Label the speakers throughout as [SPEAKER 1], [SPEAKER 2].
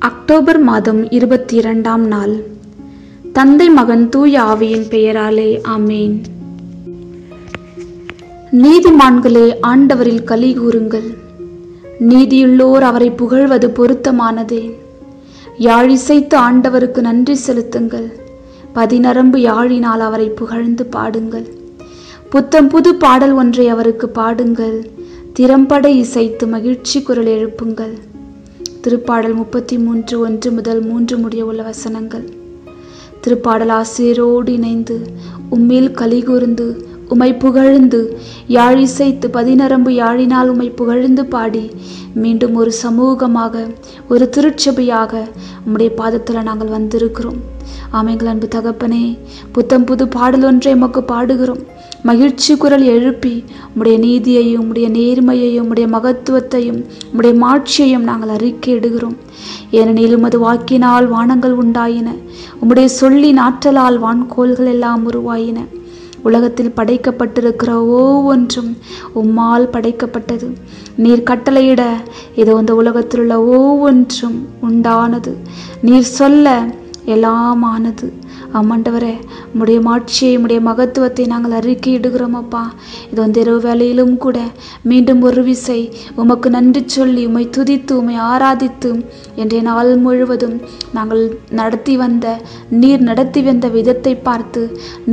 [SPEAKER 1] October மாதம் 22ஆம் நாள். தந்தை மகன் தூய ஆவியின் பெயராலே ஆமேன். நீதிமான்களே, ஆண்டவரில் களி கூறுங்கள். நீதியுள்ளோர் அவரை புகழ்வது பொருத்தமானதே. யாழிசைத்து ஆண்டவருக்கு நன்றி செலுத்துங்கள். பதிநரம்பு யாழினால் அவரை புகழ்ந்து பாடுங்கள். புத்தம் புது பாடல் ஒன்றை அவருக்கு பாடுங்கள். திறம்பட இசைத்து மகிழ்ச்சி குரல் எழுப்புங்கள். திருப்பாடல் 33 1 முதல் 3 முடிய உள்ள வசனங்கள். திருப்பாடல் ஆசிரியரோடு இணைந்து உம்மேல் களி கூர்ந்து உமை புகழ்ந்து யாழிசைத்து பதிநரம்பு யாழினால் உமை புகழ்ந்து பாடி மீண்டும் ஒரு சமூகமாக, ஒரு திருச்சபையாக உம்முடைய பாதத்தில் நாங்கள் வந்திருக்கிறோம். ஆமெங்கள் அன்பு தகப்பனே, புத்தம் புது பாடல் ஒன்றை எமக்கு பாடுகிறோம். மகிழ்ச்சி குரல் எழுப்பி உம்முடைய நீதியையும் உம்முடைய நேர்மையையும் உம்முடைய மகத்துவத்தையும் உம்முடைய மாட்சியையும் நாங்கள் அறிக்கையிடுகிறோம். ஏனெனில் உமது வாக்கினால் வானங்கள் உண்டாயின, உம்முடைய சொல்லின் ஆற்றலால் வான்கோள்கள் எல்லாம் உருவாயின. உலகத்தில் படைக்கப்பட்டிருக்கிற ஒவ்வொன்றும் உம்மால் படைக்கப்பட்டது. நீர் கட்டளையிட இதோ இந்த உலகத்தில் உள்ள ஒவ்வொன்றும் உண்டானது. நீர் சொல்ல எல்லாம் ஆனது. ஆமாண்டவரே, உம்முடைய மாட்சியை உம்முடைய மகத்துவத்தை நாங்கள் அறிக்கையிடுகிறோம் அப்பா. இது இரவு வேளையிலும் கூட மீண்டும் ஒரு விசை உமக்கு நன்றி சொல்லி உம்மை துதித்து உம்மை ஆராதித்து இன்றைய நாள் முழுவதும் நாங்கள் நீர் நடத்தி வந்த விதத்தை பார்த்து,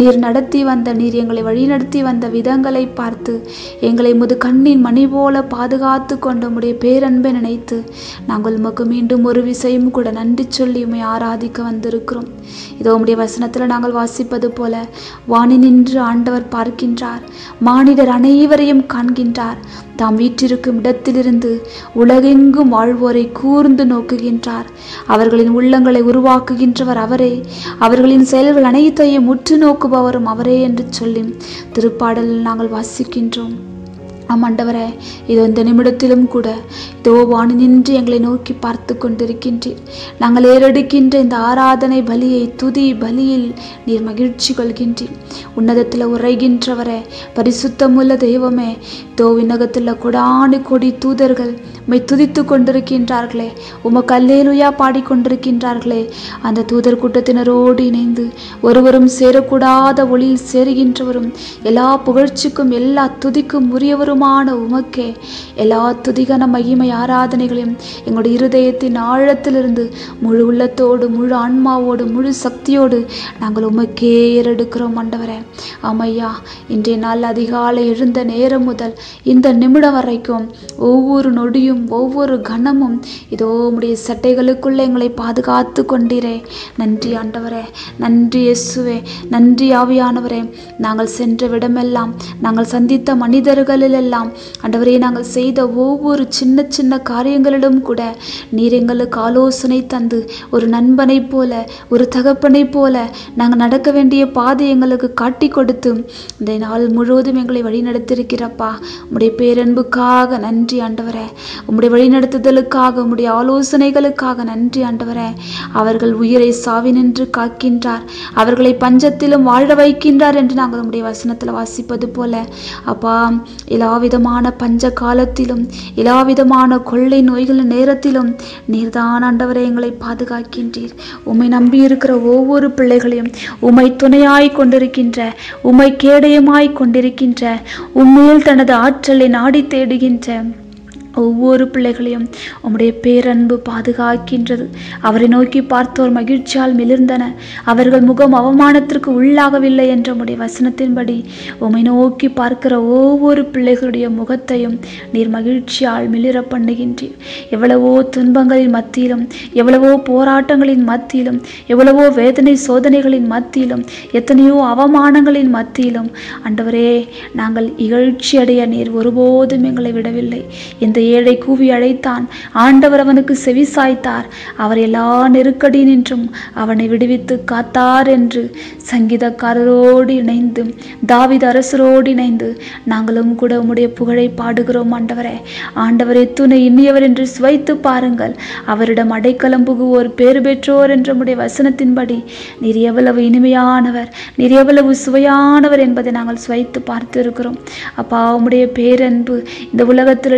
[SPEAKER 1] நீர் எங்களை வழிநடத்தி வந்த விதங்களை பார்த்து, எங்களை முது கண்ணின் மணி போல பாதுகாத்து கொண்ட உம்முடைய பேரன்பை நினைத்து நாங்கள் உமக்கு மீண்டும் ஒரு விசையும் கூட நன்றி சொல்லி உம்மை ஆராதிக்க வந்திருக்கிறோம். இதோ உம்முடைய வசனத்தில் நாங்கள் வாசிப்பது போல வானி நின்று ஆண்டவர் பார்க்கின்றார், மானிடர் அனைவரையும் காண்கின்றார். தாம் வீற்றிருக்கும் இடத்திலிருந்து உலகெங்கும் வாழ்வோரை கூர்ந்து நோக்குகின்றார். அவர்களின் உள்ளங்களை உருவாக்குகின்றவர் அவரே, அவர்களின் செயல்கள் அனைத்தையும் உற்று நோக்குபவரும் அவரே என்று சொல்லி திருப்பாடலில் நாங்கள் வாசிக்கின்றோம். ஆமாண்டவரே, இதோ இந்த நிமிடத்திலும் கூட இதோ வானி நின்று எங்களை நோக்கி பார்த்து கொண்டிருக்கின்றீர். நாங்கள் ஏறெடுக்கின்ற இந்த ஆராதனை பலியை, துதி பலியில் நீர் மகிழ்ச்சி கொள்கின்றீர். உன்னதத்தில் உரைகின்றவரே, பரிசுத்தமுள்ள தெய்வமே, இதோ விண்ணகத்தில் கொடானு கொடி தூதர்கள் உம்மை துதித்து கொண்டிருக்கின்றார்களே, உமக்கு அல்லேலூயா பாடிக்கொண்டிருக்கின்றார்களே. அந்த தூதர் கூட்டத்தினரோடு இணைந்து ஒருவரும் சேரக்கூடாத ஒளியில் சேருகின்றவரும் எல்லா புகழ்ச்சிக்கும் எல்லா துதிக்கும் உரியவரும் உமக்கே எல்லா துதிகன மகிமை ஆராதனைகளையும் எங்களுடைய இருதயத்தின் ஆழத்திலிருந்து முழு உள்ளத்தோடு, முழு ஆன்மாவோடு, முழு சக்தியோடு நாங்கள் உமக்கே ஏறெடுக்கிறோம் ஆண்டவரே. ஆமையா, இன்றைய நாள் அதிகாலை எழுந்த நேரம் முதல் இந்த நிமிடம் வரைக்கும் ஒவ்வொரு நொடியும் ஒவ்வொரு கணமும் இதோ உம்முடைய சட்டைகளுக்குள்ள எங்களை பாதுகாத்து கொண்டீரே. நன்றி ஆண்டவரே, நன்றி இயேசுவே, நன்றி ஆவியானவரே. நாங்கள் சென்ற விடமெல்லாம், நாங்கள் சந்தித்த மனிதர்களில் ஆண்டவரே, நாங்கள் செய்த ஒவ்வொரு சின்ன சின்ன காரியங்களிலும் கூட நீர் எங்களுக்கு ஆலோசனை தந்து, ஒரு நண்பனை போல, ஒரு தகப்பனை போல நாங்கள் நடக்க வேண்டிய பாதை எங்களுக்கு காட்டி கொடுத்து இந்த நாள் முழுவதும் எங்களை வழிநடத்திருக்கிறப்பா. உம்முடைய பேரன்புக்காக நன்றி ஆண்டவரே. உம்முடைய வழிநடத்துதலுக்காக, உம்முடைய ஆலோசனைகளுக்காக நன்றி ஆண்டவரே. அவர்கள் உயிரை சாவினின்று காக்கின்றார், அவர்களை பஞ்சத்திலும் வாழ வைக்கின்றார் என்று நாங்கள் உம்முடைய வசனத்தில் வாசிப்பது போல அப்பா, எல்லாவிதமான பஞ்ச காலத்திலும், எல்லாவிதமான கொள்ளை நோய்களின் நேரத்திலும் நீர்தான் ஆண்டவரே எங்களை பாதுகாக்கின்றீர். உம்மை நம்பி இருக்கிற ஒவ்வொரு பிள்ளைகளையும் உம்மை துணையாய் கொண்டிருக்கின்ற, உம்மை கேடயமாய் கொண்டிருக்கின்ற, உண்மையில் தனது ஆற்றலை நாடி தேடுகின்ற ஒவ்வொரு பிள்ளைகளையும் உம்முடைய பேரன்பு பாதுகாக்கின்றது. அவரை நோக்கி பார்த்தோர் மகிழ்ச்சியால் மிளிர்ந்தன, அவர்கள் முகம் அவமானத்திற்கு உள்ளாகவில்லை என்ற உம்முடைய வசனத்தின்படி உம்மை நோக்கி பார்க்கிற ஒவ்வொரு பிள்ளைகளுடைய முகத்தையும் நீர் மகிழ்ச்சியால் மிளிர பண்ணுகின்றீர். எவ்வளவோ துன்பங்களின் மத்தியிலும், எவ்வளவோ போராட்டங்களின் மத்தியிலும், எவ்வளவோ வேதனை சோதனைகளின் மத்தியிலும், எத்தனையோ அவமானங்களின் மத்தியிலும் ஆண்டவரே நாங்கள் இகழ்ச்சி அடைய நீர் ஒருபோதும் எங்களை விடவில்லை. இந்த ஏழை கூவி அழைத்தான், ஆண்டவர் அவனுக்கு செவி சாய்த்தார், அவர் எல்லா நெருக்கடி நின்றும் அவனை விடுவித்து காத்தார் என்று சங்கீதக்காரரோடு இணைந்து, தாவீது அரசரோடு இணைந்து நாங்களும் கூட உம்முடைய புகழை பாடுகிறோம் ஆண்டவரே. ஆண்டவரே, துணை இனியவர் என்று சுவைத்து பாருங்கள், அவரிடம் அடைக்கலம் புகுவோர் பேறு பெற்றோர் என்ற உம்முடைய வசனத்தின்படி நீர் எவ்வளவு இனிமையானவர், நீர் எவ்வளவு சுவையானவர் என்பதை நாங்கள் சுவைத்து பார்த்து இருக்கிறோம் அப்பா. உம்முடைய பேரன்பு இந்த உலகத்தில் உள்ள எல்லா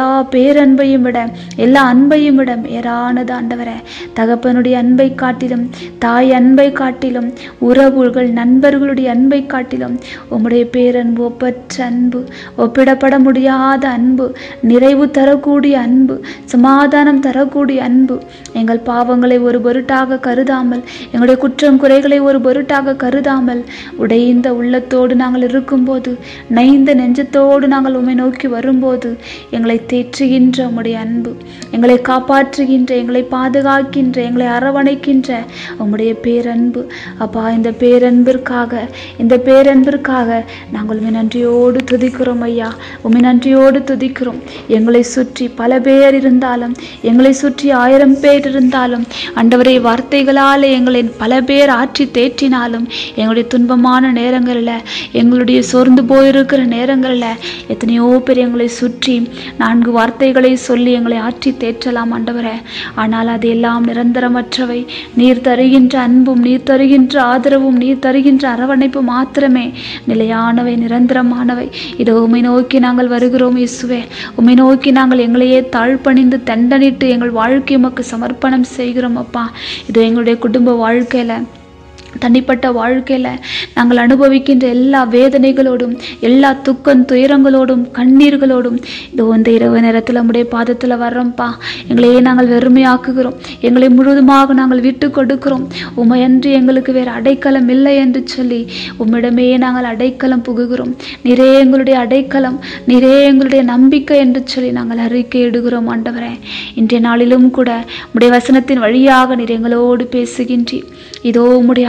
[SPEAKER 1] பேரன்பையும் விட, எல்லா அன்பையும் விட மேலானது ஆண்டவரே. தகப்பனுடைய அன்பை காட்டிலும், தாய் அன்பை காட்டிலும், உறவுகள் நண்பர்களுடைய அன்பை காட்டிலும் உம்முடைய பேரன்பு ஒப்பற்ற அன்பு, ஒப்பிடப்பட முடியாத அன்பு, நிறைவு தரக்கூடிய அன்பு, சமாதானம் தரக்கூடிய அன்பு. எங்கள் பாவங்களை ஒரு பொருட்டாக கருதாமல், எங்களுடைய குற்றம் குறைகளை ஒரு பொருட்டாக கருதாமல், உடைந்த உள்ளத்தோடு நாங்கள் இருக்கும்போது, நைந்த நெஞ்சத்தோடு நாங்கள் உம்மை நோக்கி வரும்போது எங்களை தேற்றுகின்ற உம்முடைய அன்பு, எங்களை காப்பாற்றுகின்ற, எங்களை பாதுகாக்கின்ற, எங்களை அரவணைக்கின்ற உம்முடைய பேரன்பு அப்பா. இந்த பேரன்பிற்காக நாங்கள் உம்மை நன்றியோடு துதிக்கிறோம் ஐயா. உம்மை நன்றியோடு துதிக்கிறோம். எங்களை சுற்றி பல பேர் இருந்தாலும், எங்களை சுற்றி 1000 பேர் இருந்தாலும் ஆண்டவரே, வார்த்தைகளால் எங்களை பல பேர் ஆற்றி தேற்றினாலும், எங்களுடைய துன்பமான நேரங்களில், எங்களுடைய சோர்ந்து போயிருக்கிற நேரங்களில் எத்தனையோ பேர் எங்களை சுற்றி 4 வார்த்தைகளை சொல்லி எங்களை ஆற்றி தேற்றலாம் ஆண்டவரே. ஆனால் அது எல்லாம் நிரந்தரமற்றவை. நீர் தருகின்ற அன்பும், நீர் தருகின்ற ஆதரவும், நீர் தருகின்ற அரவணைப்பு மாத்திரமே நிலையானவை, நிரந்தரமானவை. இதோ உம்மை நோக்கி நாங்கள் வருகிறோம் இயேசுவே. உம்மை நோக்கி நாங்கள் எங்களையே தாழ்பணிந்து தண்டனிட்டு எங்கள் வாழ்க்கை உமக்கு சமர்ப்பணம் செய்கிறோம் அப்பா. இதோ எங்களுடைய குடும்ப வாழ்க்கையில, தனிப்பட்ட வாழ்க்கையில் நாங்கள் அனுபவிக்கின்ற எல்லா வேதனைகளோடும், எல்லா துக்கம் துயரங்களோடும், கண்ணீர்களோடும் இதோ இந்த இரவு நேரத்தில் நம்முடைய பாதத்தில் வர்றோம்ப்பா. எங்களையே நாங்கள் வெறுமையாக்குகிறோம். எங்களை முழுவதுமாக நாங்கள் விட்டு கொடுக்கிறோம். உமையன்றி எங்களுக்கு வேறு அடைக்கலம் இல்லை என்று சொல்லி உம்மிடமே நாங்கள் அடைக்கலம் புகுகிறோம். நிறைய எங்களுடைய அடைக்கலம், நிறைய எங்களுடைய நம்பிக்கை என்று சொல்லி நாங்கள் அறிக்கை இடுகிறோம் ஆண்டவரே. இன்றைய நாளிலும் கூட உம்முடைய வசனத்தின் வழியாக நீர் எங்களோடு பேசுகின்றீர். இதோ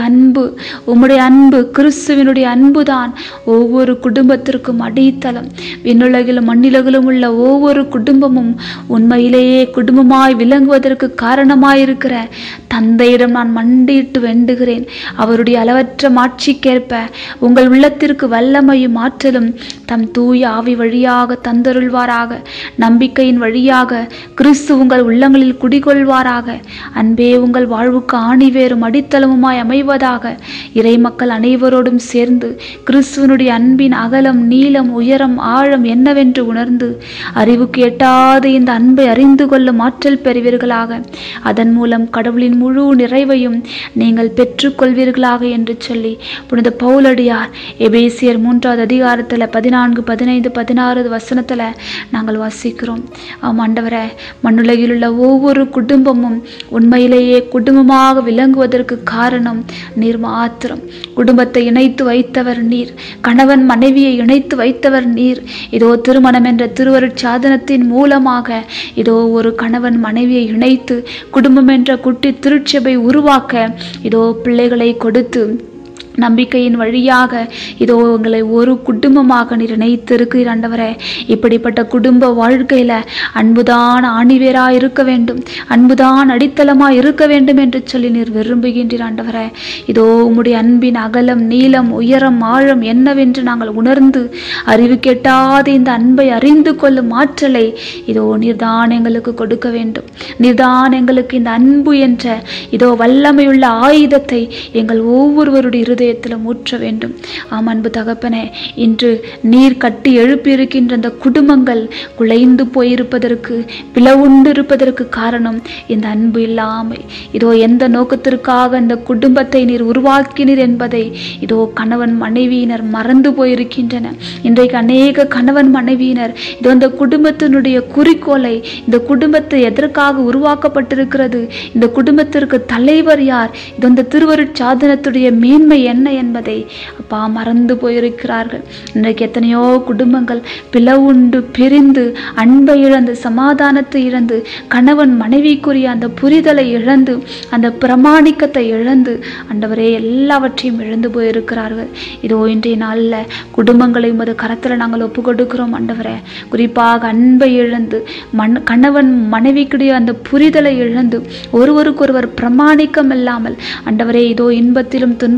[SPEAKER 1] உம்முடைய அன்பு கிறிஸ்துவினுடைய அன்புதான் ஒவ்வொரு குடும்பத்திற்கும் அடித்தளம். விண்ணுலகிலும் மண்ணுலகிலும் உள்ள ஒவ்வொரு குடும்பமும் உண்மையிலேயே குடும்பமாய் விளங்குவதற்கு காரணமாயிருக்கிற தந்தையிடம் நான் மண்டியிட்டு வேண்டுகிறேன். அவருடைய அளவற்ற மாட்சிக்கேற்ப உங்கள் உள்ளத்திற்கு வல்லமையும் ஆற்றலும் தம் தூய ஆவி வழியாக தந்தருள்வாராக. நம்பிக்கையின் வழியாக கிறிஸ்து உங்கள் உள்ளங்களில் குடிகொள்வாராக. அன்பே உங்கள் வாழ்வுக்கு ஆணிவேரும் அடித்தளமுமாய் அமைவதாக. இறை மக்கள் அனைவரோடும் சேர்ந்து கிறிஸ்துவனுடைய அன்பின் அகலம், நீளம், உயரம், ஆழம் என்னவென்று உணர்ந்து அறிவுக்கு எட்டாத இந்த அன்பை அறிந்து கொள்ளும் ஆற்றல் பெறுவீர்களாக. அதன் மூலம் கடவுளின் முழு நிறைவையும் நீங்கள் பெற்றுக்கொள்வீர்களாக என்று சொல்லி புனித பவுலடியார் எபேசியர் 3வது அதிகாரத்தில் 14, 15, 16 வசனத்தில் நாங்கள் வாசிக்கிறோம். ஆண்டவரே, மண்ணுலகில் உள்ள ஒவ்வொரு குடும்பமும் உண்மையிலேயே குடும்பமாக விளங்குவதற்கு காரணம் நீர் மாத்திரம். குடும்பத்தை இணைத்து வைத்தவர் நீர். கணவன் மனைவியை இணைத்து வைத்தவர் நீர். இதோ திருமணம் என்ற திருவருட்சாதனத்தின் மூலமாக இதோ ஒரு கணவன் மனைவியை இணைத்து குடும்பம் என்ற குட்டி திருச்சபை உருவாக்க இதோ பிள்ளைகளை கொடுத்து நம்பிக்கையின் வழியாக இதோ உங்களை ஒரு குடும்பமாக நீர் இணைத்திருக்கிறீர் ஆண்டவரே. இப்படிப்பட்ட குடும்ப வாழ்க்கையில அன்புதான் ஆணிவேராய் இருக்க வேண்டும், அன்புதான் அடித்தளமாய் இருக்க வேண்டும் என்று சொல்லி நீர் விரும்புகின்றீர் ஆண்டவரே. இதோ உம்முடைய அன்பின் அகலம், நீளம், உயரம், ஆழம் என்னவென்று நாங்கள் உணர்ந்து அறிவு கெட்டாத இந்த அன்பை அறிந்து கொள்ளும் ஆற்றலை இதோ நீர்தான் எங்களுக்கு கொடுக்க வேண்டும். நீர்தான் எங்களுக்கு இந்த அன்பு என்ற இதோ வல்லமையுள்ள ஆயுதத்தை எங்கள் ஒவ்வொருவருடைய இருதயத்திலும் ஊற்ற வேண்டும். அன்பு தகப்பனே, இன்று நீர் கட்டி எழுப்பியிருக்கின்ற அந்த குடும்பங்கள் குலைந்து போயிருப்பதற்கு, பிளவுண்டு இருப்பதற்கு காரணம் இந்த அன்பு இல்லாமை. இதோ எந்த நோக்கத்திற்காக இந்த குடும்பத்தை நீர் உருவாக்கினீர் என்பதை இதோ கணவன் மனைவியினர் மறந்து போயிருக்கின்றனர். இன்றைக்கு அநேக கணவன் மனைவியினர் இதோ இந்த குடும்பத்தினுடைய குறிக்கோளை, இந்த குடும்பத்தை எதற்காக உருவாக்கப்பட்டிருக்கிறது, இந்த குடும்பத்திற்கு தலைவர் யார், இதோ இந்த திருவருட்சாதனத்துடைய மேன்மை என்ன என்பதை அப்பா மறந்து போயிருக்கிறார்கள். இன்றைக்கு எத்தனையோ குடும்பங்கள் பிளவுண்டு பிரிந்து அன்பை இழந்து, சமாதானத்தை இழந்து, கணவன் மனைவிக்குரிய அந்த புரிதலை இழந்து, அந்த பிரமாணிக்கத்தை இழந்து ஆண்டவரே எல்லாவற்றையும் இழந்து போயிருக்கிறார்கள். இதோ இன்றைய நாளில் குடும்பங்களை உமது கரத்தில் நாங்கள் ஒப்பு கொடுக்கிறோம் ஆண்டவரே. குறிப்பாக அன்பை இழந்து, கணவன் மனைவிக்குடைய அந்த புரிதலை இழந்து, ஒருவருக்கொருவர் பிரமாணிக்கம் இல்லாமல் ஆண்டவரே இதோ இன்பத்திலும் துன்பத்திலும்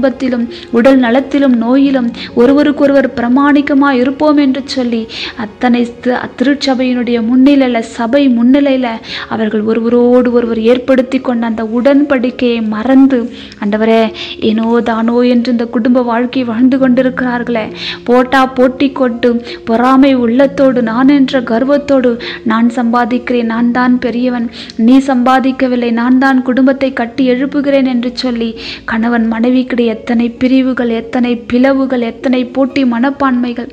[SPEAKER 1] துன்பத்திலும் உடல் நலத்திலும் நோயிலும் ஒருவருக்கொருவர் பிரமாணிக்கமாக இருப்போம் என்று சொல்லி அத்தனை திருச்சபையினுடைய முன்னிலையில் சபை முன்னிலையில் அவர்கள் ஒருவரோடு ஒருவர் ஏற்படுத்தி கொண்ட அந்த உடன்படிக்கையை மறந்து ஆண்டவரே ஏனோ தானோ என்று இந்த குடும்ப வாழ்க்கை வாழ்ந்து கொண்டிருக்கிறார்களே, போட்டி கொண்டு பொறாமை உள்ளத்தோடு நான் என்ற கர்வத்தோடு நான் சம்பாதிக்கிறேன், நான் தான் பெரியவன், நீ சம்பாதிக்கவில்லை, நான் தான் குடும்பத்தை கட்டி எழுப்புகிறேன் என்று சொல்லி கணவன் மனைவிக்கிடையே எத்தனை பிரிவுகள், எத்தனை பிளவுகள், எத்தனை போட்டி மனப்பான்மைகள்,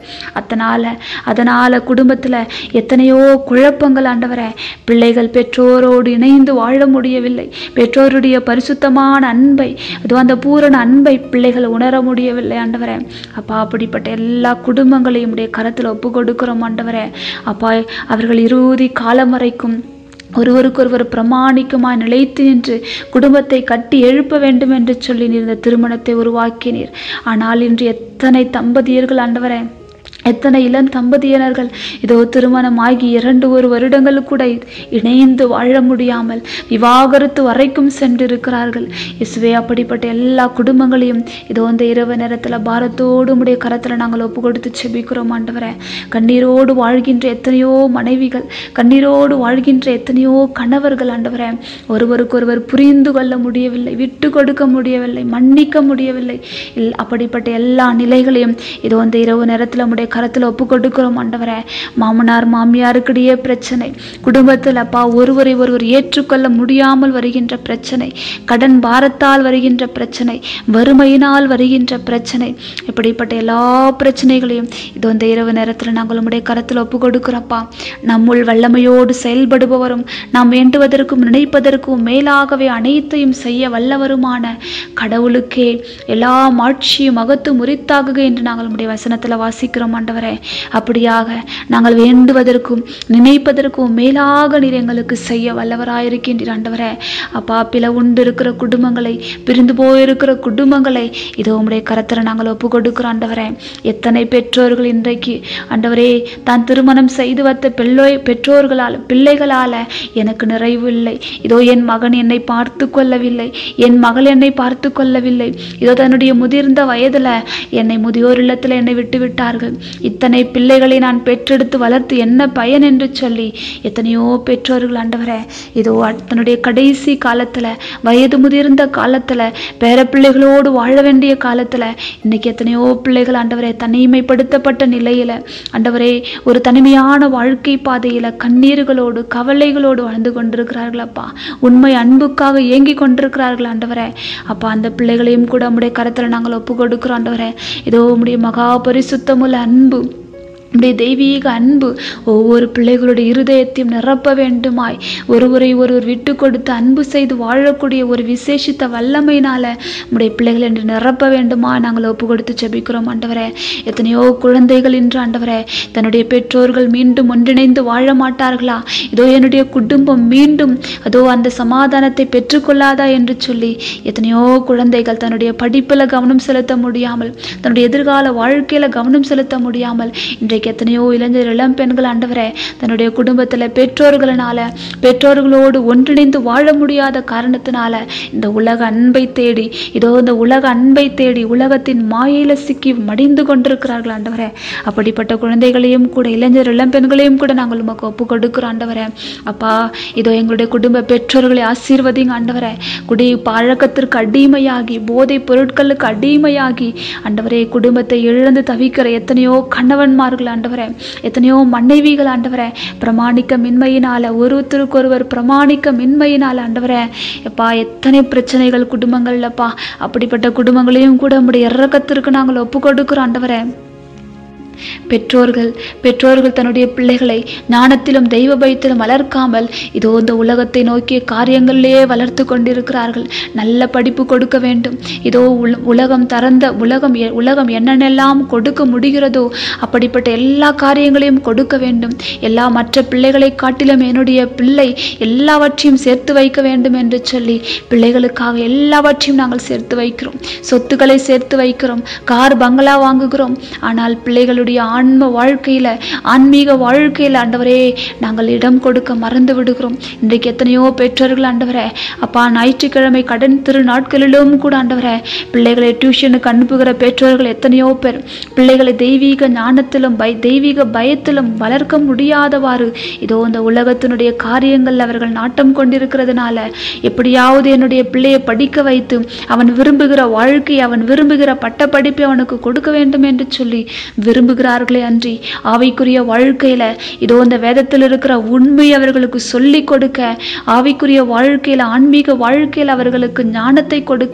[SPEAKER 1] அதனால குடும்பத்தில் எத்தனையோ குழப்பங்கள் ஆண்டவரே. பிள்ளைகள் பெற்றோரோடு இணைந்து வாழ முடியவில்லை, பெற்றோருடைய பரிசுத்தமான அன்பை அந்த பூரண அன்பை பிள்ளைகள் உணர முடியவில்லை ஆண்டவரே. அப்பா அப்படிப்பட்ட எல்லா குடும்பங்களையும் உடைய கரத்தில் ஒப்பு கொடுக்கிறோம் ஆண்டவரே. அப்பா அவர்கள் இறுதி காலம் வரைக்கும் ஒருவருக்கொருவர் பிரமாணிக்கமாய் நிலைத்து நின்று குடும்பத்தை கட்டி எழுப்ப வேண்டும் என்று சொல்லி நீர் இந்த திருமணத்தை உருவாக்கினீர். ஆனால் இன்று எத்தனை தம்பதியர்கள் ஆண்டவரே, எத்தனை இளம் தம்பதியினர்கள் இதோ திருமணமாகி 2 வருடங்கள் கூட இணைந்து வாழ முடியாமல் விவாகரத்து வரைக்கும் சென்றிருக்கிறார்கள். இயேசுவே அப்படிப்பட்ட எல்லா குடும்பங்களையும் இதோ இந்த இரவு நேரத்தில் பாரத்தோடு உடைய கரத்தில் நாங்கள் ஒப்பு கொடுத்து செபிக்கிறோம் ஆண்டவரே. கண்ணீரோடு வாழ்கின்ற எத்தனையோ மனைவிகள், கண்ணீரோடு வாழ்கின்ற எத்தனையோ கணவர்கள் ஆண்டவரே, ஒருவருக்கொருவர் புரிந்து கொள்ள முடியவில்லை, விட்டு கொடுக்க முடியவில்லை, மன்னிக்க முடியவில்லை. அப்படிப்பட்ட எல்லா நிலைகளையும் இதோ இந்த இரவு நேரத்தில் உடைய கரத்தில் ஒப்பு கொடுக்கிறோம் ஆண்டவரே. மாமனார் மாமியாருக்கிடையே பிரச்சனை, குடும்பத்தில் அப்பா ஒருவரை ஒருவர் ஏற்றுக்கொள்ள முடியாமல் வருகின்ற பிரச்சனை, கடன் பாரத்தால் வருகின்ற பிரச்சனை, வறுமையினால் வருகின்ற பிரச்சனை, இப்படிப்பட்ட எல்லா பிரச்சனைகளையும் இதோ இந்த இரவு நேரத்தில் நாங்கள் உம்முடைய கரத்தில் ஒப்பு கொடுக்கிறப்பா. நம்முள் வல்லமையோடு செயல்படுபவரும் நாம் வேண்டுவதற்கும் நினைப்பதற்கும் மேலாகவே அனைத்தையும் செய்ய வல்லவருமான கடவுளுக்கே எல்லா மாட்சியும் மகத்துவம் உரித்தாகுக என்று நாங்கள் உம்முடைய வசனத்தில் வாசிக்கிறோம் ஆண்டவரே. அப்படியாக நாங்கள் வேண்டுவதற்கும் நினைப்பதற்கும் மேலாக நீர் எங்களுக்கு செய்ய வல்லவராயிருக்கின்றீர் ஆண்டவரே. அப்பா பிளவுண்டு இருக்கிற குடும்பங்களை, பிரிந்து போயிருக்கிற குடும்பங்களை இதோ உம்முடைய கரத்தில் நாங்கள் ஒப்பு கொடுக்கிறோம் ஆண்டவரே. எத்தனை பெற்றோர்கள் இன்றைக்கு ஆண்டவரே தான் திருமணம் செய்து வைத்த பிள்ளைகளால எனக்கு நிறைவு இல்லை, இதோ என் மகன் என்னை பார்த்து கொள்ளவில்லை, என் மகள் என்னை பார்த்து கொள்ளவில்லை, இதோ தன்னுடைய முதிர்ந்த வயதுல என்னை முதியோர் இல்லத்தில் என்னை விட்டு விட்டார்கள், இத்தனை பிள்ளைகளை நான் பெற்றெடுத்து வளர்த்து என்ன பயன் என்று சொல்லி எத்தனையோ பெற்றோர்கள் ஆண்டவரே இதோ தன்னுடைய கடைசி காலத்துல, வயது முதிர்ந்த காலத்துல, பேர பிள்ளைகளோடு வாழ வேண்டிய காலத்துல இன்னைக்கு எத்தனையோ பிள்ளைகள் ஆண்டவரே தனிமைப்படுத்தப்பட்ட நிலையில ஆண்டவரே ஒரு தனிமையான வாழ்க்கை பாதையில கண்ணீர்களோடு கவலைகளோடு வாழ்ந்து கொண்டிருக்கிறார்கள் அப்பா. உண்மை அன்புக்காக ஏங்கி கொண்டிருக்கிறார்கள் ஆண்டவரே. அப்பா அந்த பிள்ளைகளையும் கூட உம்முடைய கரத்துல நாங்கள் ஒப்பு கொடுக்கிறோம் ஆண்டவரே. இதோ உம்முடைய மகா பரிசுத்தமுள்ள அன்பு, உடைய தெய்வீக அன்பு ஒவ்வொரு பிள்ளைகளுடைய இருதயத்தையும் நிரப்ப வேண்டுமாய், ஒருவரை ஒருவர் விட்டு கொடுத்து அன்பு செய்து வாழக்கூடிய ஒரு விசேஷித்த வல்லமையினால உடைய பிள்ளைகள் என்று நிரப்ப வேண்டுமா நாங்கள் ஒப்பு கொடுத்து ஜெபிக்கிறோம் ஆண்டவரே. எத்தனையோ குழந்தைகள் இன்று ஆண்டவரே தன்னுடைய பெற்றோர்கள் மீண்டும் ஒன்றிணைந்து வாழ மாட்டார்களா, இதோ என்னுடைய குடும்பம் மீண்டும் அதோ அந்த சமாதானத்தை பெற்றுக்கொள்ளாதா என்று சொல்லி எத்தனையோ குழந்தைகள் தன்னுடைய படிப்பில் கவனம் செலுத்த முடியாமல், தன்னுடைய எதிர்கால வாழ்க்கையில கவனம் செலுத்த முடியாமல் இன்றைக்கு எத்தனையோ இளைஞர் இளம் பெண்கள் ஆண்டவரே தன்னுடைய குடும்பத்தில் பெற்றோர்களோடு ஒன்றிணைந்து வாழ முடியாத காரணத்தினால இந்த உலக அன்பை தேடி, இதோ இந்த உலக அன்பை தேடி உலகத்தின் மாயையில சிக்கி மடிந்து கொண்டிருக்கிறார்கள் ஆண்டவரே. அப்படிப்பட்ட குழந்தைகளையும் கூட இளைஞர் இளம் பெண்களையும் கூட நாங்கள் உமக்கு ஒப்பு கொடுக்கிறோம் ஆண்டவரே. அப்பா இதோ எங்களுடைய குடும்ப பெற்றோர்களை ஆசீர்வதிங்க ஆண்டவரே. குடி பழக்கத்திற்கு அடிமையாகி, போதை பொருட்களுக்கு அடிமையாகி ஆண்டவரே குடும்பத்தை இழந்து தவிக்கிற எத்தனையோ கணவன்மார்கள் ஆண்டவரே, எத்தனையோ மனைவிகள் ஆண்டவரே பிரமாணிக்க மின்மையினால, ஒருத்தருக்கொருவர் பிரமாணிக்க மின்மையினால் ஆண்டவரே எப்பா எத்தனை பிரச்சனைகள் குடும்பங்கள்லப்பா. அப்படிப்பட்ட குடும்பங்களையும் கூட உம்முடைய இரக்கத்திற்கு நாங்கள் ஒப்பு கொடுக்கிறோம் ஆண்டவரே. பெற்றோர்கள் தன்னுடைய பிள்ளைகளை ஞானத்திலும் தெய்வ பயத்திலும் வளர்க்காமல் இதோ இந்த உலகத்தை நோக்கிய காரியங்களிலேயே வளர்த்து கொண்டிருக்கிறார்கள். நல்ல படிப்பு கொடுக்க வேண்டும், இதோ உலகம் என்னென்னெல்லாம் கொடுக்க முடிகிறதோ அப்படிப்பட்ட எல்லா காரியங்களையும் கொடுக்க வேண்டும். எல்லா மற்ற பிள்ளைகளை காட்டிலும் என்னுடைய பிள்ளை எல்லாவற்றையும் சேர்த்து வைக்க வேண்டும் என்று சொல்லி பிள்ளைகளுக்காக எல்லாவற்றையும் நாங்கள் சேர்த்து வைக்கிறோம். சொத்துக்களை சேர்த்து வைக்கிறோம், கார் பங்களா வாங்குகிறோம். ஆனால் பிள்ளைகளுடைய பிள்ளைகளுடைய ஆன்ம வாழ்க்கையில, ஆன்மீக வாழ்க்கையில ஆண்டவரே நாங்கள் இடம் கொடுக்க மறந்து விடுகிறோம். இன்றைக்கு எத்தனையோ பெற்றோர்கள் ஆண்டவரே அப்பா ஞாயிற்றுக்கிழமை கடன் திரு நாட்களிலும் கூட ஆண்டவரே பிள்ளைகளை டியூஷனுக்கு அனுப்புகிற பெற்றோர்கள் எத்தனையோ பேர் பிள்ளைகளை தெய்வீக ஞானத்திலும் தெய்வீக பயத்திலும் வளர்க்க முடியாதவாறு இதோ இந்த உலகத்தினுடைய காரியங்கள் அவர்கள் நாட்டம் கொண்டிருக்கிறதுனால எப்படியாவது என்னுடைய பிள்ளையை படிக்க வைத்து அவன் விரும்புகிற வாழ்க்கை, அவன் விரும்புகிற பட்ட படிப்பை அவனுக்கு கொடுக்க வேண்டும் என்று சொல்லி விரும்புகிறார்களே அன்றி ஆவிக்குரிய வாழ்க்கையில இதோ இந்த வேதத்தில் இருக்கிற உண்மை அவர்களுக்கு சொல்லி கொடுக்க, ஆவிக்குரிய வாழ்க்கையில ஆன்மீக வாழ்க்கையில் அவர்களுக்கு ஞானத்தை கொடுக்க,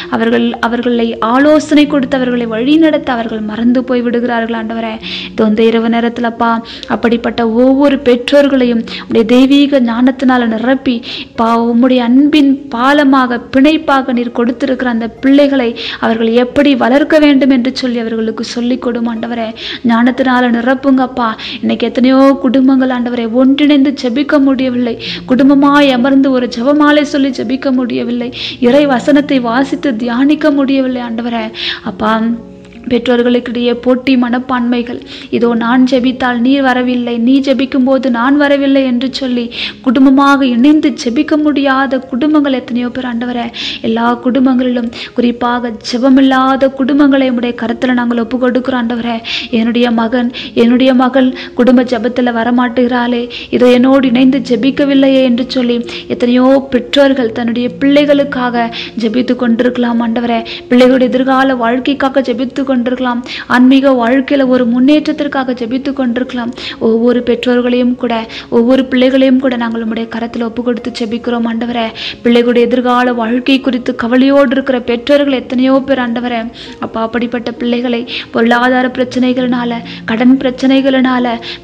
[SPEAKER 1] அவர்களை ஆலோசனை கொடுத்து அவர்களை வழி நடத்த அவர்கள் மறந்து போய் விடுகிறார்கள் ஆண்டவரே. இதோ இந்த இரவு நேரத்திலப்பா அப்படிப்பட்ட ஒவ்வொரு பெற்றோர்களையும் உடைய தெய்வீக ஞானத்தினால நிரப்பி உம்முடைய அன்பின் பாலமாக பிணைப்பாக நீர் கொடுத்திருக்கிற அந்த பிள்ளைகளை அவர்கள் எப்படி வளர்க்க வேண்டும் என்று சொல்லி அவர்களுக்கு சொல்லிக் கொடும் ஆண்டவரே. ஞானத்தினால நிரப்புங்கப்பா. இன்னைக்கு எத்தனையோ குடும்பங்கள் ஆண்டவரை ஒன்றிணைந்து ஜெபிக்க முடியவில்லை, குடும்பமாய் அமர்ந்து ஒரு ஜெபமாலை சொல்லி ஜெபிக்க முடியவில்லை, இறை வசனத்தை வாசித்து தியானிக்க முடியவில்லை ஆண்டவரே. அப்பா பெற்றோர்களுக்கிடையே போட்டி மனப்பான்மைகள், இதோ நான் ஜெபித்தால் நீர் வரவில்லை, நீ ஜெபிக்கும் போது நான் வரவில்லை என்று சொல்லி குடும்பமாக இணைந்து ஜெபிக்க முடியாத குடும்பங்கள் எத்தனையோ பேர் ஆண்டவரே. எல்லா குடும்பங்களிலும் குறிப்பாக ஜெபமில்லாத குடும்பங்களை உடைய கருத்தில் நாங்கள் ஒப்பு கொடுக்கிறோம் ஆண்டவரே. என்னுடைய மகன், என்னுடைய மகள் குடும்ப ஜெபத்தில் வரமாட்டுகிறாளே, இதோ என்னோடு இணைந்து ஜெபிக்கவில்லையே என்று சொல்லி எத்தனையோ பெற்றோர்கள் தன்னுடைய பிள்ளைகளுக்காக ஜெபித்து கொண்டிருக்கலாம் ஆண்டவரே. பிள்ளைகளுடைய எதிர்கால வாழ்க்கைக்காக ஜெபித்து கொண்டிருக்கலாம், ஆன்மீக வாழ்க்கையில ஒரு முன்னேற்றத்திற்காக ஜெபித்து கொண்டிருக்கலாம். ஒவ்வொரு பெற்றோர்களையும் கூட, ஒவ்வொரு பிள்ளைகளையும் கூட நாங்கள் உம்முடைய கரத்தில் ஒப்பு கொடுத்து ஜெபிக்கிறோம் ஆண்டவரே. பிள்ளைகளுடைய எதிர்கால வாழ்க்கை குறித்து கவலையோடு இருக்கிற பெற்றோர்கள் எத்தனையோ பேர் ஆண்டவரே. அப்பா அப்படிப்பட்ட பிள்ளைகளை பொருளாதார பிரச்சனைகளினால, கடன் பிரச்சனைகளினால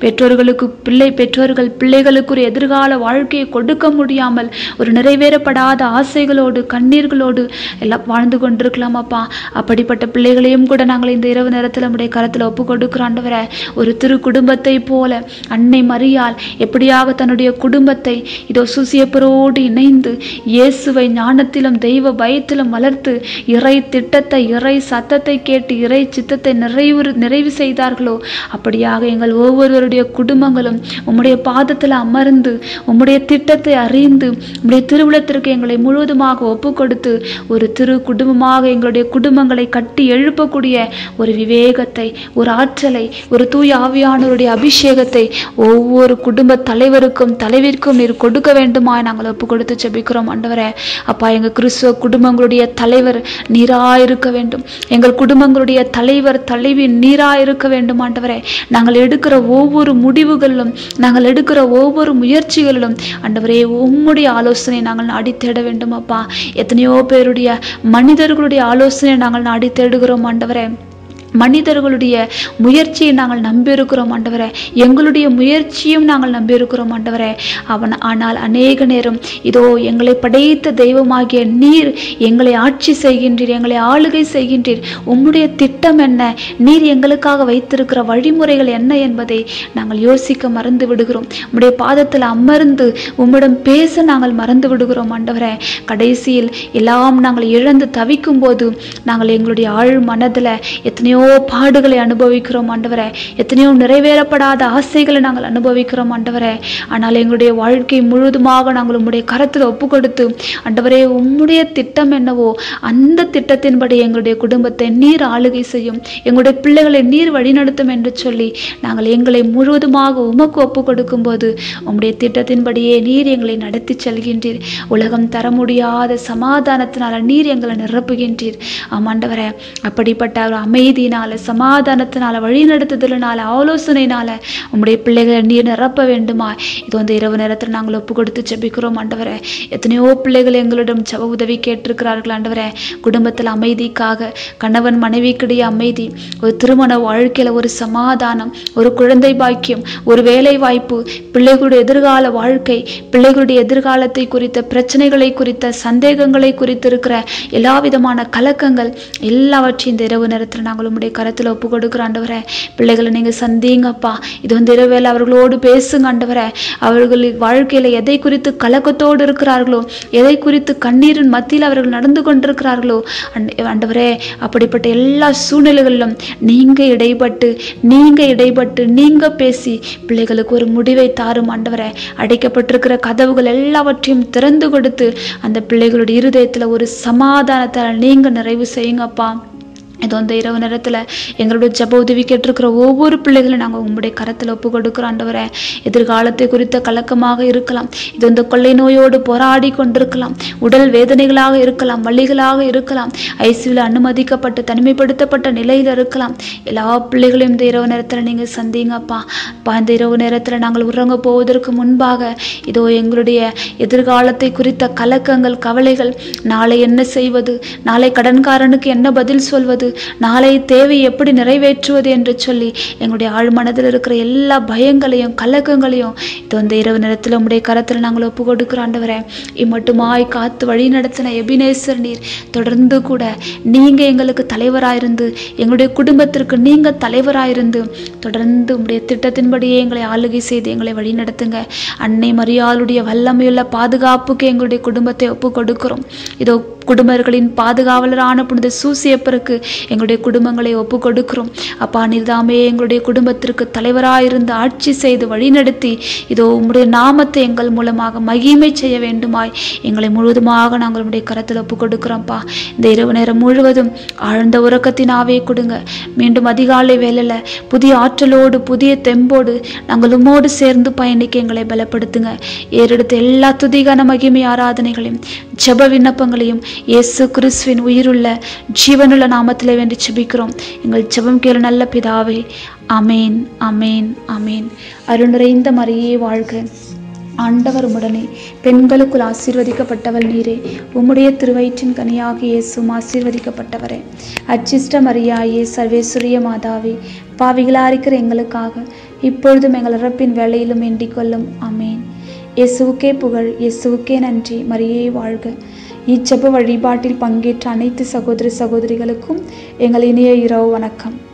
[SPEAKER 1] பெற்றோர்கள் பிள்ளைகளுக்கு ஒரு எதிர்கால வாழ்க்கையை கொடுக்க முடியாமல் ஒரு நிறைவேறப்படாத ஆசைகளோடு கண்ணீர்களோடு எல்லாம் வாழ்ந்து கொண்டிருக்கலாம் அப்பா. அப்படிப்பட்ட பிள்ளைகளையும் கூட நாங்கள் இந்த இரவு நேரத்தில் நம்முடைய கரத்தில் ஒப்பு கொடுக்கிறோம் ஆண்டவரே. ஒரு திரு குடும்பத்தை போல அன்னை மரியாள் எப்படியாக தன்னுடைய குடும்பத்தை இதோ சூசியப்பரோடு இணைந்து இயேசுவை ஞானத்திலும் தெய்வ பயத்திலும் வளர்த்து இறை திட்டத்தை, இறை சத்தத்தை கேட்டு இறை சித்தத்தை நிறைவு செய்தார்களோ, அப்படியாக எங்கள் ஒவ்வொருவருடைய குடும்பங்களும் உம்முடைய பாதத்தில் அமர்ந்து உம்முடைய திட்டத்தை அறிந்து உம்முடைய திருவுளத்திற்கு எங்களை முழுவதுமாக ஒப்பு கொடுத்து ஒரு திரு குடும்பமாக எங்களுடைய குடும்பங்களை கட்டி எழுப்பக்கூடிய ஒரு விவேகத்தை, ஒரு ஆற்றலை, ஒரு தூய ஆவியானவருடைய அபிஷேகத்தை ஒவ்வொரு குடும்ப தலைவருக்கும் தலைவிற்கும் நீர் கொடுக்க வேண்டுமாய் நாங்கள் ஒப்பு கொடுத்து ஜெபிக்கிறோம் ஆண்டவரே. அப்பா எங்கள் கிறிஸ்துவ குடும்பங்களுடைய தலைவர் நீராயிருக்க வேண்டும், எங்கள் குடும்பங்களுடைய தலைவர் தலைவி நீராயிருக்க வேண்டும் ஆண்டவரே. நாங்கள் எடுக்கிற ஒவ்வொரு முடிவுகளிலும், நாங்கள் எடுக்கிற ஒவ்வொரு முயற்சிகளிலும் ஆண்டவரே உம்முடைய ஆலோசனை நாங்கள் நாடி தேட வேண்டும் அப்பா. எத்தனையோ பேருடைய மனிதர்களுடைய ஆலோசனை நாங்கள் நாடி தேடுகிறோம் ஆண்டவரே. மனிதர்களுடைய முயற்சியை நாங்கள் நம்பியிருக்கிறோம் ஆண்டவரே, எங்களுடைய முயற்சியும் நாங்கள் நம்பியிருக்கிறோம் ஆண்டவரே. ஆனால் அநேக நேரம் இதோ எங்களை படைத்த தெய்வமாகிய நீர் எங்களை ஆட்சி செய்கின்றீர், எங்களை ஆளுகை செய்கின்றீர். உம்முடைய திட்டம் என்ன, நீர் எங்களுக்காக வைத்திருக்கிற வழிமுறைகள் என்ன என்பதை நாங்கள் யோசிக்க மறந்து விடுகிறோம். உம்முடைய பாதத்தில் அமர்ந்து உம்மிடம் பேச நாங்கள் மறந்து விடுகிறோம் ஆண்டவரே. கடைசியில் எல்லாம் நாங்கள் இழந்து தவிக்கும் போது நாங்கள் எங்களுடைய ஆழ் மனதில் எத்தனையோ பாடுகளை அனுபவிக்கிறோம் ஆண்டவரே, எத்தனையோ நிறைவேறப்படாத ஆசைகளை நாங்கள் அனுபவிக்கிறோம் ஆண்டவரே. ஆனால் எங்களுடைய வாழ்க்கை முழுவதுமாக நாங்கள் உம்முடைய கரத்தில் ஒப்பு கொடுத்து ஆண்டவரே உம்முடைய திட்டம் என்னவோ அந்த திட்டத்தின்படி எங்களுடைய குடும்பத்தை நீர் ஆளுகை செய்யும், எங்களுடைய பிள்ளைகளை நீர் வழிநடத்தும் என்று சொல்லி நாங்கள் எங்களை முழுவதுமாக உமக்கு ஒப்பு கொடுக்கும் போது உம்முடைய திட்டத்தின்படியே நீர் எங்களை நடத்தி செல்கின்றீர். உலகம் தர முடியாத சமாதானத்தினால நீர் எங்களை நிரப்புகின்றீர். ஆமாண்டவரே, அப்படிப்பட்ட ஒரு அமைதி சமாதானத்தினால வழிநடத்துதலினால ஆலோசனையினால உம்முடைய பிள்ளைகளை நீர் நிரப்ப வேண்டுமா. இது வந்து இரவு நேரத்தில் நாங்கள் ஒப்பு கொடுத்து ஜெபிக்கிறோம் ஆண்டவரே. எத்தனையோ பிள்ளைகள் எங்களிடம் ஜெப உதவி கேட்டிருக்கிறார்கள் ஆண்டவரே. குடும்பத்தில் அமைதிக்காக, கணவன் மனைவிக்கிடையே அமைதி, ஒரு திருமண வாழ்க்கையில ஒரு சமாதானம், ஒரு குழந்தை பாக்கியம், ஒரு வேலை வாய்ப்பு, பிள்ளைகளுடைய எதிர்கால வாழ்க்கை, பிள்ளைகளுடைய எதிர்காலத்தை குறித்த பிரச்சனைகளை குறித்த சந்தேகங்களை குறித்து இருக்கிற எல்லா விதமான கலக்கங்கள் எல்லாவற்றையும் இந்த இரவு நேரத்தில் நாங்கள் உங்களுடைய கரத்தில் ஒப்பு கொடுக்குற ஆண்டவரே. பிள்ளைகளை நீங்கள் சந்திங்கப்பா. இது வந்து இரவேளை அவர்களோடு பேசுங்க ஆண்டவரே. அவர்கள் வாழ்க்கையில் எதை குறித்து கலக்கத்தோடு இருக்கிறார்களோ, எதை குறித்து கண்ணீரின் மத்தியில் அவர்கள் நடந்து கொண்டிருக்கிறார்களோ ஆண்டவரே, அப்படிப்பட்ட எல்லா சூழ்நிலைகளிலும் நீங்கள் இடைப்பட்டு நீங்கள் பேசி பிள்ளைகளுக்கு ஒரு முடிவை தாரும் ஆண்டவரே. அடைக்கப்பட்டிருக்கிற கதவுகள் எல்லாவற்றையும் திறந்து கொடுத்து அந்த பிள்ளைகளுடைய இருதயத்தில் ஒரு சமாதானத்தால் நீங்கள் நிறைவு செய்யுங்கப்பா. இது வந்து இரவு நேரத்தில் எங்களுடைய ஜெப உதவி கேட்டிருக்கிற ஒவ்வொரு பிள்ளைகளும் நாங்கள் உங்களுடைய கரத்தில் ஒப்பு கொடுக்குறோம் ஆண்டவரே. எதிர்காலத்தை குறித்த கலக்கமாக இருக்கலாம், இது வந்து கொள்ளை நோயோடு போராடி கொண்டிருக்கலாம், உடல் வேதனைகளாக இருக்கலாம், வலிகளாக இருக்கலாம், ஐசியூவில் அனுமதிக்கப்பட்டு தனிமைப்படுத்தப்பட்ட நிலையில் இருக்கலாம். எல்லா பிள்ளைகளையும் இந்த இரவு நேரத்தில் நீங்கள் சந்திங்கப்பா. இந்த இரவு நேரத்தில் நாங்கள் உறங்க போவதற்கு முன்பாக இதோ எங்களுடைய எதிர்காலத்தை குறித்த கலக்கங்கள், கவலைகள், நாளை என்ன செய்வது, நாளை கடன்காரனுக்கு என்ன பதில் சொல்வது, நாளை தேவை எப்படி நிறைவேற்றுவது என்று சொல்லி எங்களுடைய ஆழ்மனதில் இருக்கிற எல்லா பயங்களையும் கலக்கங்களையும் இது வந்து இரவு நேரத்தில் உங்களுடைய கரத்தில் நாங்கள் ஒப்பு கொடுக்கிறோம் ஆண்டவரே. இம்மட்டுமாய் காத்து வழி நடத்தின எபினேசர் நீர் தொடர்ந்து கூட நீங்கள் எங்களுக்கு தலைவராயிருந்து, எங்களுடைய குடும்பத்திற்கு நீங்கள் தலைவராயிருந்து தொடர்ந்து உங்களுடைய திட்டத்தின்படியே எங்களை ஆளுகை செய்து எங்களை வழி நடத்துங்க. அன்னை மரியாளுடைய வல்லமையுள்ள பாதுகாப்புக்கு எங்களுடைய குடும்பத்தை ஒப்பு கொடுக்கிறோம். இதோ குடும்பங்களின் பாதுகாவலரான புனித சூசியப்பருக்கு எங்களுடைய குடும்பங்களை ஒப்பு கொடுக்கிறோம். அப்பா நீர்தாமே எங்களுடைய குடும்பத்திற்கு தலைவராயிருந்து ஆட்சி செய்து வழிநடத்தி இதோ உம்முடைய நாமத்தை எங்கள் மூலமாக மகிமை செய்ய வேண்டுமாய் எங்களை முழுவதுமாக நாங்கள் உம்முடைய கரத்தில் ஒப்பு கொடுக்கிறோம்ப்பா. இந்த இரவு நேரம் முழுவதும் ஆழ்ந்த உறக்கத்தின் ஆவே கொடுங்க. மீண்டும் அதிகாலை வேளையில் புதிய ஆற்றலோடு புதிய தெம்போடு நாங்கள் உம்மோடு சேர்ந்து பயணிக்க எங்களை பலப்படுத்துங்க. ஏறெடுத்த எல்லா துதிகான மகிமை ஆராதனைகளையும் ஜெப விண்ணப்பங்களையும் இயேசு கிறிஸ்துவின் உயிருள்ள ஜீவனுள்ள நாமத்திலே வேண்டி ஜெபிக்கிறோம் எங்கள் ஜெபம் கேளு நல்ல பிதாவே. ஆமேன், ஆமேன், ஆமேன். அருள் நிறைந்த மரியே வாழ்க, ஆண்டவர் உம்முடனே, பெண்களுக்குள் ஆசீர்வதிக்கப்பட்டவள் நீரே, உம்முடைய திருவயிற்றின் கனியாக இயேசுவும் ஆசீர்வதிக்கப்பட்டவரே. அச்சிஷ்ட மரியாயே, சர்வேஸ்வரிய மாதாவே, பாவிகளா இருக்கிற எங்களுக்காக இப்பொழுதும் எங்கள் இறப்பின் வேளையிலும் வேண்டிக் கொள்ளும். ஆமேன். இயேசுவுக்கே புகழ், இயேசுவுக்கே நன்றி. மரியே வாழ்க. இச்செப வழிபாட்டில் பங்கேற்ற அனைத்து சகோதர சகோதரிகளுக்கும் எங்கள் இனிய இரவு வணக்கம்.